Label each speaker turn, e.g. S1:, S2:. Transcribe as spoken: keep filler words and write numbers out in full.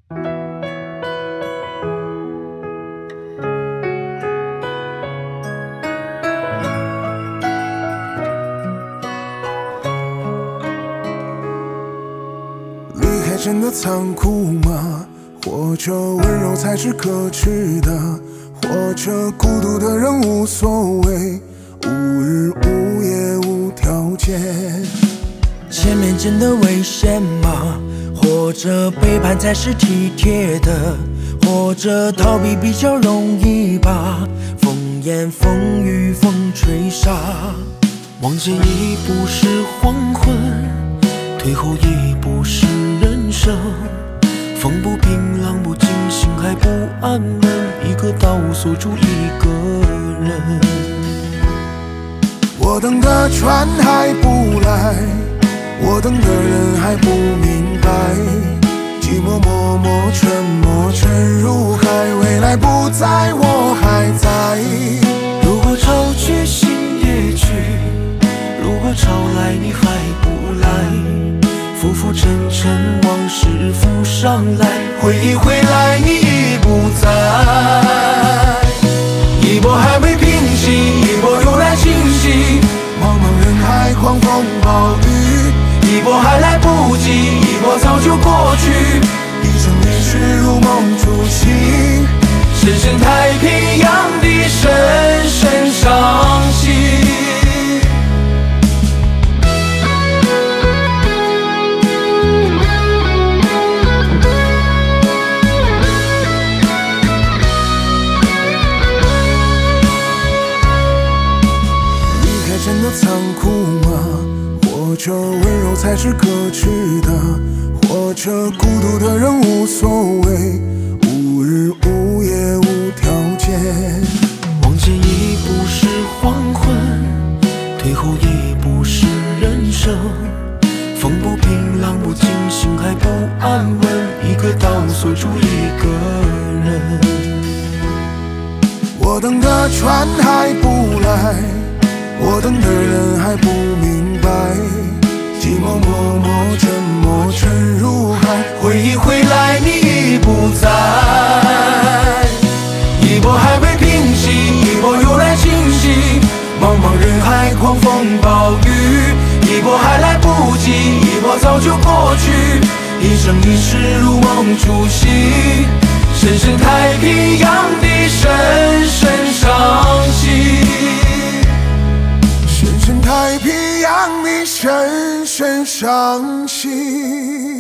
S1: 离开真的残酷吗？或者温柔才是可耻的？或者孤独的人无所谓，无日无夜无条件。
S2: 前面真的危险吗？或者背叛才是体贴的？或者逃避比较容易吧？风言风语风吹沙，
S3: 往前一步是黄昏，退后一步是人生。风不平浪不静，心还不安稳，一个岛锁住一个人。
S1: 我等的船还不来，我等的人还不明白，寂寞默默沉没沉入海，未来不在我还在。
S3: 如果潮去心也去，如果潮来你还不来，浮浮沉沉往事浮上来，回忆回来你已不在。一波还未平息，一波又来侵袭，
S1: 茫茫人海狂风暴雨，
S3: 一波还来不及，一波早就过去，
S1: 一生一世如梦初醒，
S3: 深深太平洋的深深伤心。
S1: 真的残酷吗？或者温柔才是可耻的？或者孤独的人无所谓，无日无夜无条件。
S3: 往前一步是黄昏，退后一步是人生。风不平浪不静，心还不安稳，一个岛锁住一个人。
S1: 我等的船还不来，我等的人还不明白，寂寞默默沉没沉入海，
S3: 回忆回来你已不在。一波还未平息，一波又来侵袭，茫茫人海狂风暴雨，一波还来不及，一波早就过去，一生一世如梦初醒，深深太平洋的深深伤心。
S1: 深深太平洋的深深伤心。